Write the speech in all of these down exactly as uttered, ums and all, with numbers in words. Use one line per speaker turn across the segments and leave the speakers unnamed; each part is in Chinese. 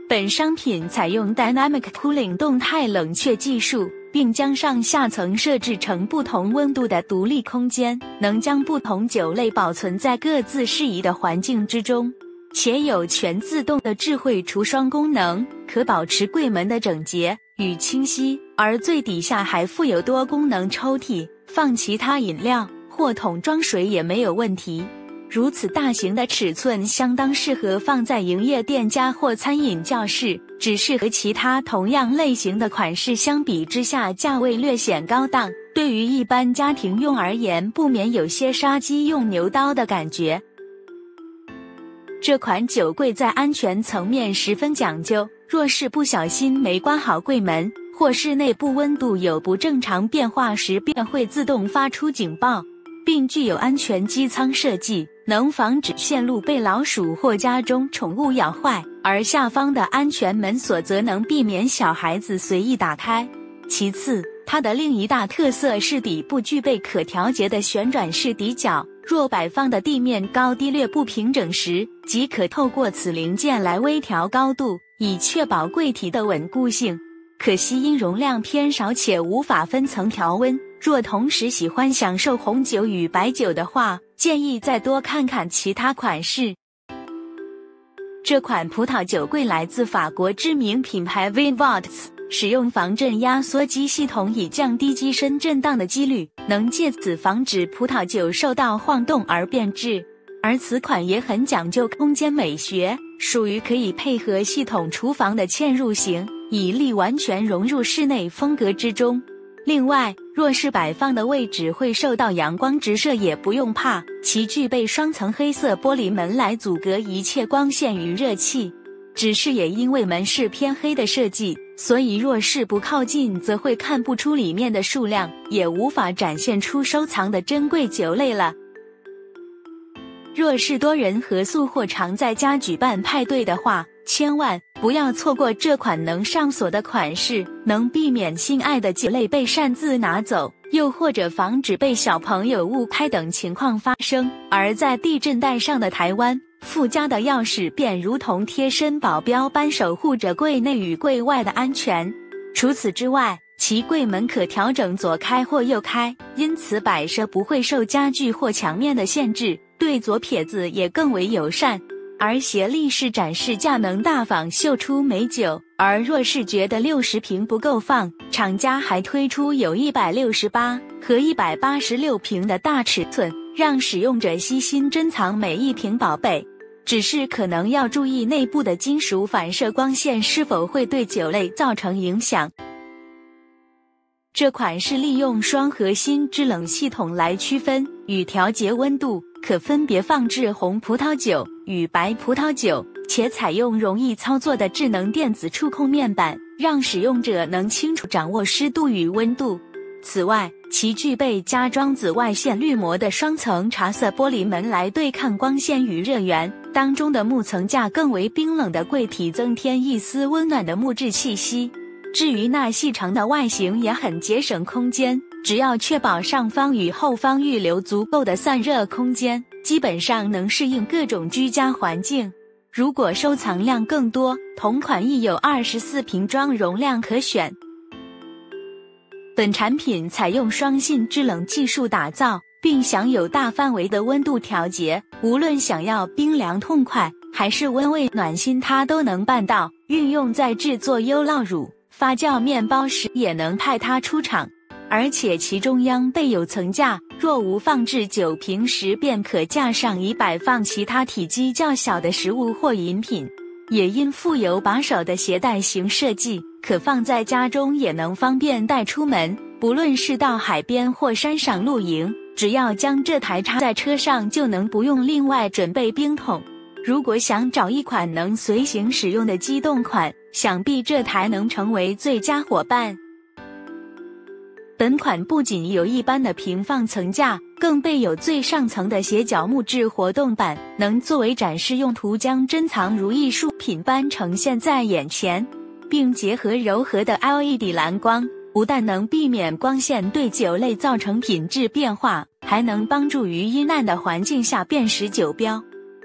本商品采用 Dynamic Cooling 动态冷却技术，并将上下层设置成不同温度的独立空间，能将不同酒类保存在各自适宜的环境之中，且有全自动的智慧除霜功能，可保持柜门的整洁与清晰，而最底下还附有多功能抽屉，放其他饮料或桶装水也没有问题。如此大型的尺寸相当适合放在营业店家或餐饮教室，只是和其他同样类型的款式相比之下价位略显高档，对于一般家庭用而言不免有些杀鸡用牛刀的感觉。这款酒柜在安全层面十分讲究，若是不小心没关好柜门，或是内部温度有不正常变化时，便会自动发出警报，并具有安全机舱设计，能防止线路被老鼠或家中宠物咬坏，而下方的安全门锁则能避免小孩子随意打开。其次，它的另一大特色是底部具备可调节的旋转式底角，若摆放的地面高低略不平整时，即可透过此零件来微调高度，以确保柜体的稳固性。可惜因容量偏少且无法分层调温，若同时喜欢享受红酒与白酒的话，建议再多看看其他款式。这款葡萄酒柜来自法国知名品牌 Vinvots， 使用防震压缩机系统以降低机身震荡的几率，能借此防止葡萄酒受到晃动而变质。而此款也很讲究空间美学，属于可以配合系统厨房的嵌入型，以利完全融入室内风格之中。另外，若是摆放的位置会受到阳光直射也不用怕，其具备双层黑色玻璃门来阻隔一切光线与热气。只是也因为门是偏黑的设计，所以若是不靠近则会看不出里面的数量，也无法展现出收藏的珍贵酒类了。若是多人合宿或常在家举办派对的话，千万不要错过这款能上锁的款式，能避免心爱的酒类被擅自拿走，又或者防止被小朋友误开等情况发生。而在地震带上的台湾，附加的钥匙便如同贴身保镖般守护着柜内与柜外的安全。除此之外，其柜门可调整左开或右开，因此摆设不会受家具或墙面的限制，对左撇子也更为友善。而斜立式展示架能大方秀出美酒，而若是觉得六十瓶不够放，厂家还推出有一百六十八和一百八十六瓶的大尺寸，让使用者悉心珍藏每一瓶宝贝。只是可能要注意内部的金属反射光线是否会对酒类造成影响。这款是利用双核心制冷系统来区分与调节温度，可分别放置红葡萄酒与白葡萄酒，且采用容易操作的智能电子触控面板，让使用者能清楚掌握湿度与温度。此外，其具备加装紫外线滤膜的双层茶色玻璃门来对抗光线与热源，当中的木层架更为冰冷的柜体增添一丝温暖的木质气息。至于那细长的外形也很节省空间，只要确保上方与后方预留足够的散热空间，基本上能适应各种居家环境。如果收藏量更多，同款亦有二十四瓶装容量可选。本产品采用双信制冷技术打造，并享有大范围的温度调节，无论想要冰凉痛快还是温味暖心它都能办到。运用在制作优酪乳、发酵面包时也能派它出场。而且其中央备有层架，若无放置酒瓶时便可架上以摆放其他体积较小的食物或饮品。也因附有把手的携带型设计，可放在家中也能方便带出门，不论是到海边或山上露营，只要将这台插在车上就能不用另外准备冰桶。如果想找一款能随行使用的机动款，想必这台能成为最佳伙伴。本款不仅有一般的平放层架，更备有最上层的斜角木质活动板，能作为展示用途，将珍藏如艺术品般呈现在眼前，并结合柔和的 L E D 蓝光，不但能避免光线对酒类造成品质变化，还能帮助于阴暗的环境下辨识酒标。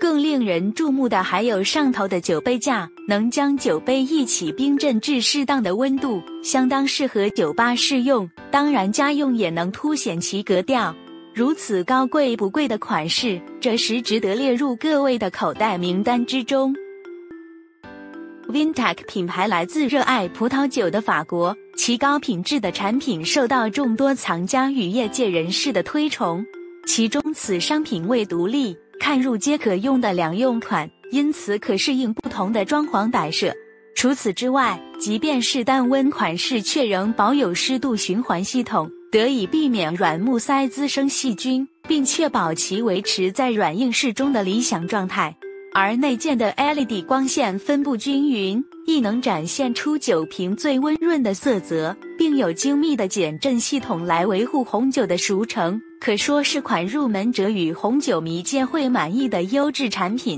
更令人注目的还有上头的酒杯架，能将酒杯一起冰镇至适当的温度，相当适合酒吧试用，当然家用也能凸显其格调。如此高贵不贵的款式，这时值得列入各位的口袋名单之中。Vintac 品牌来自热爱葡萄酒的法国，其高品质的产品受到众多藏家与业界人士的推崇。其中此商品为独立、看入皆可用的两用款，因此可适应不同的装潢摆设。除此之外，即便是单温款式却仍保有湿度循环系统，得以避免软木塞滋生细菌，并确保其维持在软硬适中的理想状态。而内建的 L E D 光线分布均匀，亦能展现出酒瓶最温润的色泽，并有精密的减震系统来维护红酒的熟成，可说是款入门者与红酒迷皆会满意的优质产品。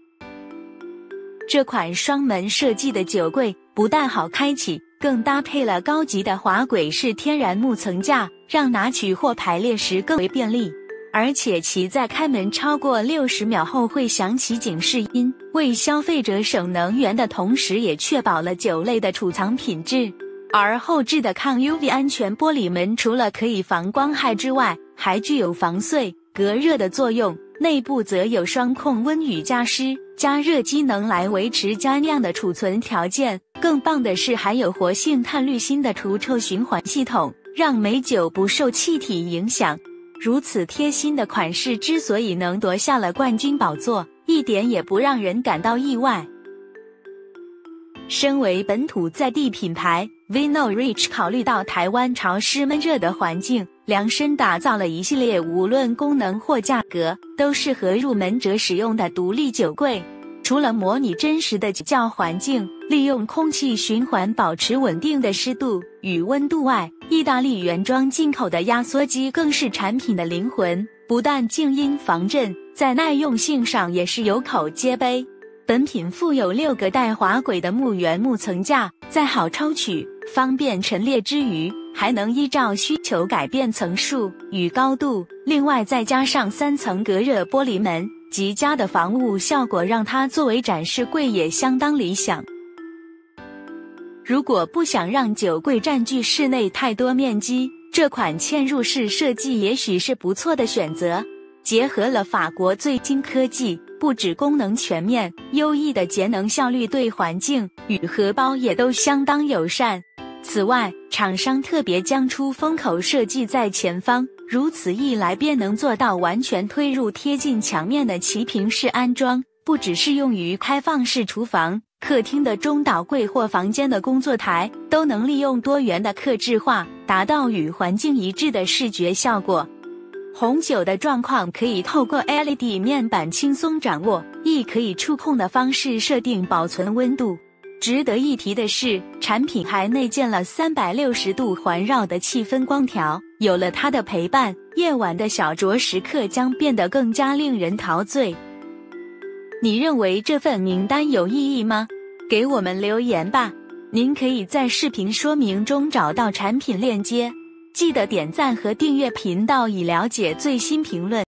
这款双门设计的酒柜不但好开启，更搭配了高级的滑轨式天然木层架，让拿取或排列时更为便利。而且其在开门超过六十秒后会响起警示音，为消费者省能源的同时也确保了酒类的储藏品质。而后置的抗 U V 安全玻璃门除了可以防光害之外，还具有防碎、隔热的作用，内部则有双控温雨加湿、加热机能来维持佳酿的储存条件。更棒的是还有活性炭滤芯的除臭循环系统，让美酒不受气体影响。如此贴心的款式之所以能夺下了冠军宝座，一点也不让人感到意外。身为本土在地品牌 Vinho Rich 考虑到台湾潮湿闷热的环境，量身打造了一系列无论功能或价格都适合入门者使用的独立酒柜。除了模拟真实的酒窖环境，利用空气循环保持稳定的湿度与温度外，意大利原装进口的压缩机更是产品的灵魂，不但静音防震，在耐用性上也是有口皆碑。本品附有六个带滑轨的木原木层架，在好抽取、方便陈列之余，还能依照需求改变层数与高度，另外再加上三层隔热玻璃门，极佳的防雾效果让它作为展示柜也相当理想。如果不想让酒柜占据室内太多面积，这款嵌入式设计也许是不错的选择。结合了法国最新科技，不止功能全面，优异的节能效率对环境与荷包也都相当友善。此外，厂商特别将出风口设计在前方，如此一来便能做到完全推入贴近墙面的齐平式安装，不只适用于开放式厨房、客厅的中岛柜或房间的工作台，都能利用多元的客制化，达到与环境一致的视觉效果。红酒的状况可以透过 L E D 面板轻松掌握，亦可以触控的方式设定保存温度。值得一提的是，产品还内建了三百六十度环绕的气氛光条，有了它的陪伴，夜晚的小酌时刻将变得更加令人陶醉。你认为这份名单有意义吗？给我们留言吧。您可以在视频说明中找到产品链接。记得点赞和订阅频道以了解最新评论。